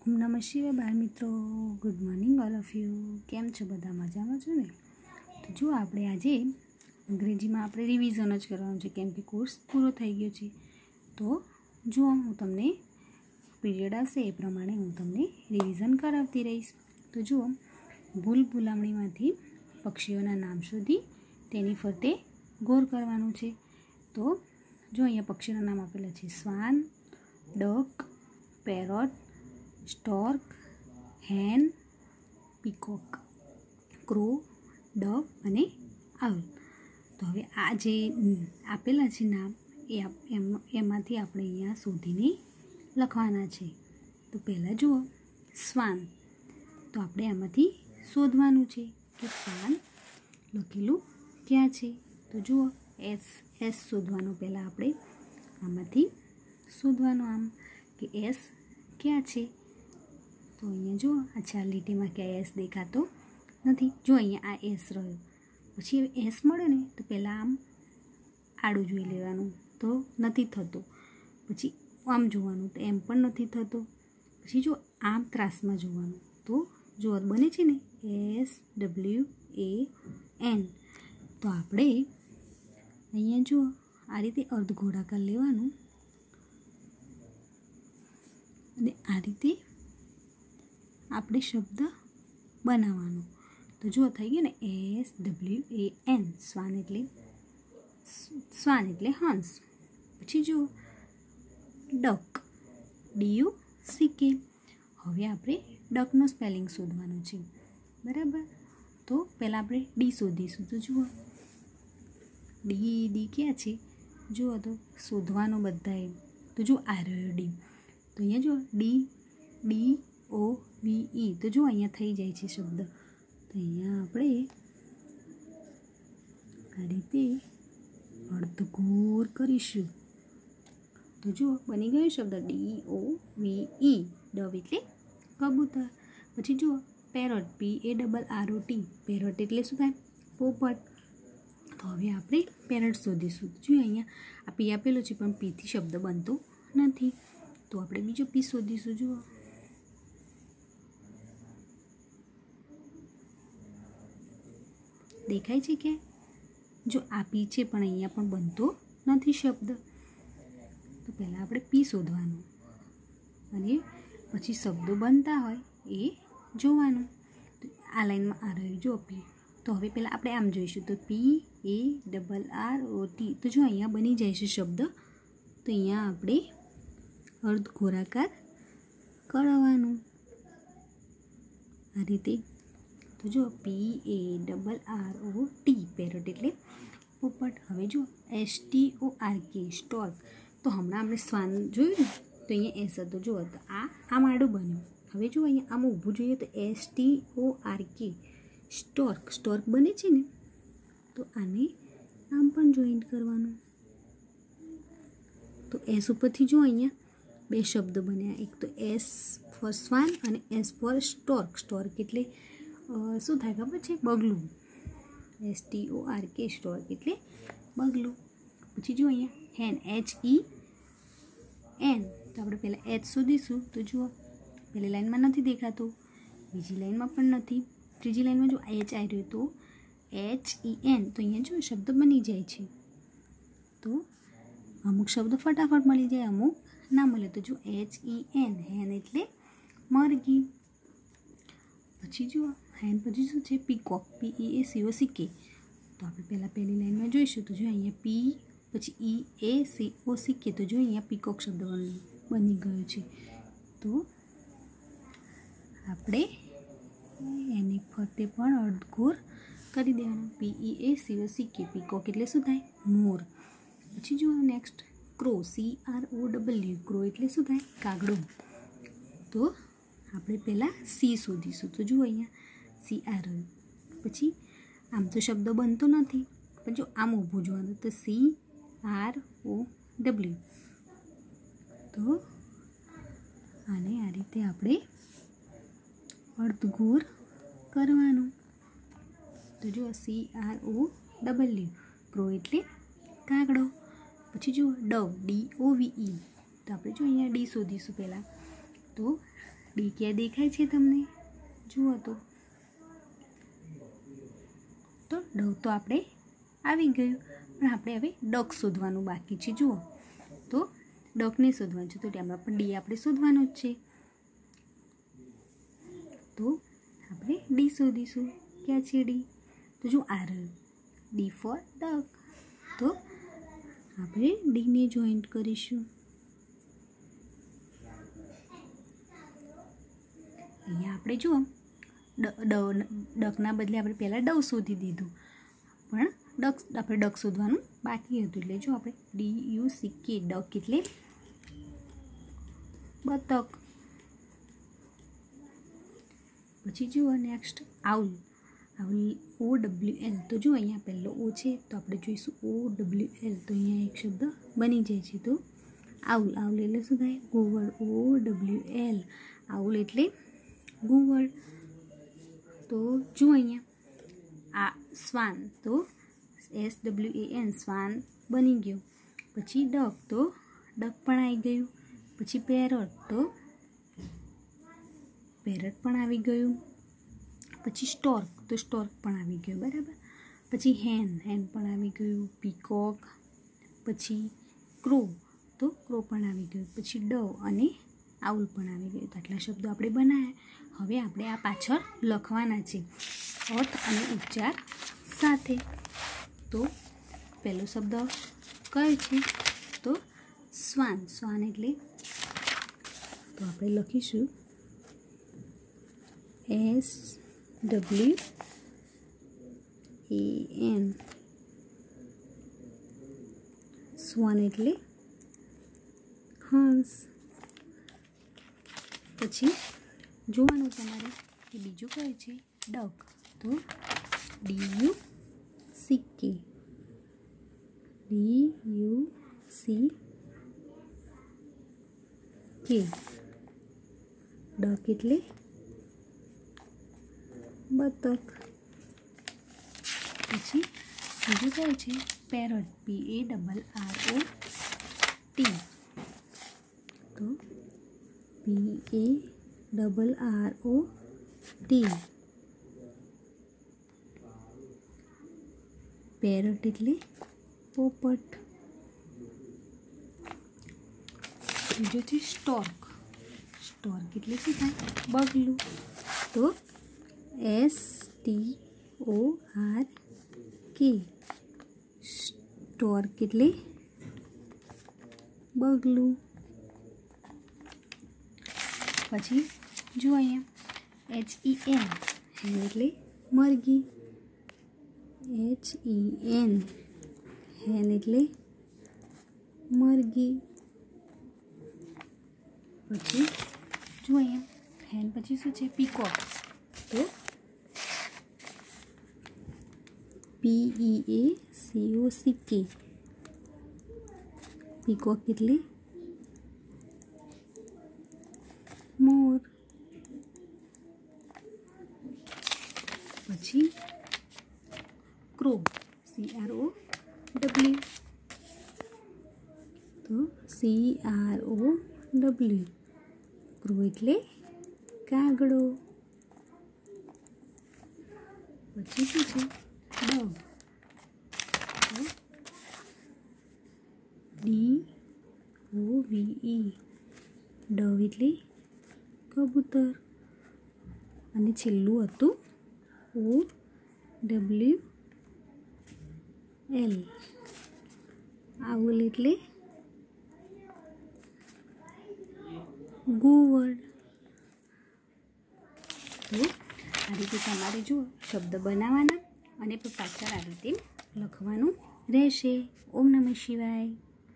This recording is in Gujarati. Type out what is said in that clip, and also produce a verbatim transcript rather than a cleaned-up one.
ઓમ નમઃ શિવાય બાળ મિત્રો, good morning all of you. કેમ છો બધા? મજામાં છો ને? તો જો આપણે આજે અંગ્રેજીમાં આપણે રિવિઝન જ કરવાનું છે, કેમ કે કોર્સ પૂરો થઈ ગયો છે. તો જો હું તમને પીરિયડ આવશે એ પ્રમાણે હું તમને રિવિઝન કરાવતી રહીશ. તો જુઓ, ભૂલ ભૂલામણીમાંથી પક્ષીઓના નામ શોધી તેની ફરતે ગોર કરવાનું છે. તો જો અહીંયા પક્ષીઓના નામ આપેલા છે: swan, duck, parrot, stork, hen, peacock, crow, dove અને આઉલ. તો હવે આ જે આપેલા છે નામ એ એમાંથી આપણે અહીંયા શોધીને લખવાના છે. તો પહેલાં જુઓ શ્વાન. તો આપણે આમાંથી શોધવાનું છે કે શ્વાન લખેલું ક્યાં છે. તો જુઓ એસ એસ શોધવાનું. પહેલાં આપણે આમાંથી શોધવાનું આમ કે એસ ક્યાં છે. તો અહીંયા જુઓ આ ચાર લીટીમાં ક્યાં એસ દેખાતો નથી. જો અહીંયા આ એસ રહ્યો, પછી એસ મળે ને તો પહેલાં આમ આડું જોઈ લેવાનું, તો નથી થતો. પછી આમ જોવાનું તો એમ પણ નથી થતો. પછી જો આમ ત્રાસમાં જોવાનું તો જો બને છે ને એસ ડબલ્યુ એ એન. તો આપણે અહીંયા જુઓ આ રીતે અર્ધગોળાકાર લેવાનું અને આ રીતે આપણે શબ્દ બનાવવાનો. તો જુઓ થઈ ગયું ને એસ ડબલ્યુ એ એન. શ્વાન એટલે શ્વાન એટલે હંસ. પછી જુઓ ડક, ડીયુ સી કે. હવે આપણે ડકનો સ્પેલિંગ શોધવાનો છે, બરાબર. તો પહેલાં આપણે ડી શોધીશું. તો જુઓ ડી ડી ક્યાં છે? જુઓ તો શોધવાનું બધાએ. તો જો આ રહ્યો ડી. તો અહીંયા જુઓ ડી ડી ઓ વી ઈ. તો જો અહીંયા થઈ જાય છે શબ્દ. તો અહીંયા આપણે આ રીતે અર્ધગોળ કરીશું. તો જુઓ બની ગયો શબ્દ D O V E. Dove એટલે કબૂતર. પછી જુઓ parrot, P A double R O T. Parrot એટલે શું થાય? પોપટ. તો હવે આપણે પેરોટ શોધીશું. જો અહીંયા આ પી આપેલો છે પણ પીથી શબ્દ બનતો નથી. તો આપણે બીજો પી શોધીશું. જુઓ દેખાય છે કે જો આ પી છે પણ અહીંયા પણ બનતો નથી શબ્દ. તો પહેલાં આપણે પી શોધવાનું અને પછી શબ્દો બનતા હોય એ જોવાનું. તો આ લાઈનમાં આ રહ્યું જો પી. તો હવે પહેલાં આપણે આમ જોઈશું. તો P A double R O T. તો જો અહીંયા બની જાય છે શબ્દ. તો અહીંયા આપણે અર્ધ ગોળાકાર કરવાનું આ રીતે. તો જો P A double R O T. Parrot એટલે પોપટ. હવે જો S T O R K. Stork. તો હમણાં આપણે શ્વાન જોયું ને, તો અહીંયા એસ હતો. જુઓ તો આ આમ આડું બન્યું. હવે જો અહીંયા આમ ઊભું જોઈએ તો S T O R K. Stork. Stork બને છે ને, તો આને આમ પણ જોઈન્ટ કરવાનું. તો એસ ઉપરથી જો અહીંયા બે શબ્દ બન્યા. એક તો એસ ફોર શ્વાન અને એસ ફોર સ્ટોર્ક. સ્ટોર્ક એટલે શું થાય ખબર છે? બગલું. S T O R K. Stork એટલે બગલું. પછી જો અહીંયા હેન, એચ ઈ એન. તો આપણે પહેલાં એચ શોધીશું. તો જુઓ પહેલી લાઈનમાં નથી દેખાતું, બીજી લાઈનમાં પણ નથી, ત્રીજી લાઈનમાં જો એચ આવી રહ્યું તો એચ ઈ એન. તો અહીંયા જો શબ્દ બની જાય છે. તો અમુક શબ્દ ફટાફટ મળી જાય, અમુક ના મળે. તો જો એચ ઈ એન. હેન એટલે મરઘી. પછી જુઓ હેન પછી શું છે? Peacock. P E A C O C K. તો આપણે પહેલાં પહેલી લાઈનમાં જોઈશું. તો જો અહીંયા પી પછી ઈ A C O C K. તો જો અહીંયા પીકોક શબ્દ બની ગયો છે. તો આપણે એની ફરતે પણ અર્ધગોળ કરી દેવાનું. P E A C O C K. Peacock એટલે શું થાય? મોર. પછી જુઓ next crow. C R O W. Crow એટલે શું થાય? કાગડો. તો આપણે પહેલાં સી શોધીશું. તો જુઓ અહીંયા સી આર. પછી આમ તો શબ્દ બનતો નથી, પણ જો આમ ઊભું જોવાનું તો સી આર ઓ ડબલ્યુ. તો આને આ રીતે આપણે અર્ધગોળ કરવાનું. તો જુઓ C R O W. Crow એટલે કાગડો. પછી જુઓ ડવ, ડી ઓ વી ઈ. તો આપણે જો અહીંયા ડી શોધીશું પહેલાં. તો ડી ક્યાં દેખાય છે તમને? જુઓ તો તો ડ તો આપણે આવી ગયું, પણ આપણે હવે ડક શોધવાનું બાકી છે. જુઓ તો ડકને શોધવાનું છે, તો તેમાં પણ ડી આપણે શોધવાનું જ છે. તો આપણે ડી શોધીશું. ક્યાં છે ડી? તો જો આ રહ્યું ડી ફોર ડક. તો આપણે ડીને જોઈન્ટ કરીશું. અહીંયા આપણે જુઓ ડકના બદલે આપણે પહેલાં ડવ શોધી દીધું, પણ ડક આપણે ડક શોધવાનું બાકી હતું. એટલે જો આપણે D U C K duck એટલે બતક. પછી જુઓ next owl. Owl O W L. તો જો અહીંયા પહેલો ઓ છે તો આપણે જોઈશું ઓ ડબલ્યુ એલ. તો અહીંયા એક શબ્દ બની જાય છે. તો આઉલ. આઉલ એટલે શું થાય? ઘુવડ. O W L. આઉલ એટલે ઘુવડ. તો જુઓ અહીંયા આ શ્વાન. તો એસ ડબલ્યુ એ એન શ્વાન બની ગયો. પછી ડક. તો ડક પણ આવી ગયું. પછી પેરટ. તો પેરટ પણ આવી ગયું. પછી સ્ટોર્ક. તો સ્ટોર્ક પણ આવી ગયું. બરાબર. પછી હેન. હેન પણ આવી ગયું. પીકોક. પછી ક્રો. તો ક્રો પણ આવી ગયું. પછી ડવ અને આઉલ પણ આવી ગયું. તો આટલા શબ્દો આપણે બનાવ્યા. હવે આપણે આ પાછળ લખવાના છે અર્થ અને ઉચ્ચાર સાથે. તો પહેલો શબ્દ કયો છે? તો શ્વાન. શ્વાન એટલે તો આપણે લખીશું એસ ડબલ્યુ એ એન. શ્વાન એટલે હંસ. પછી જોવાનું તમારે કે બીજું કયું છે? ડક. તો D U C K. D U C K. Duck એટલે બતક. પછી બીજું કયું છે? Parrot. P A double R O T. તો P A double R O T. Parrot એટલે પોપટ. બીજું છે સ્ટોર્ક. સ્ટોર્ક એટલે શું થાય? બગલું. તો S T O R K. Stork એટલે બગલું. પછી જુઓ અહીંયા એચ ઈ એન. હેન એટલે મરઘી. H E N. હેન એટલે મરઘી. પછી જુઓ અહીંયા હેન પછી શું છે? પીકોક. તો P E A C O C K. Peacock એટલે મોર. પછી crow. C R O W. તો C R O W. Crow એટલે કાગડો. પછી શું છે? Dove. D O V E. Dove એટલે કબૂતર. અને છેલ્લું હતું ઓ ડબલ્યુ એલ. આઉલ એટલે ઘુવડ. તો આ રીતે તમારે જુઓ શબ્દ બનાવવાના અને પાછળ આ રીતે લખવાનું રહેશે. ઓમ નમઃ શિવાય.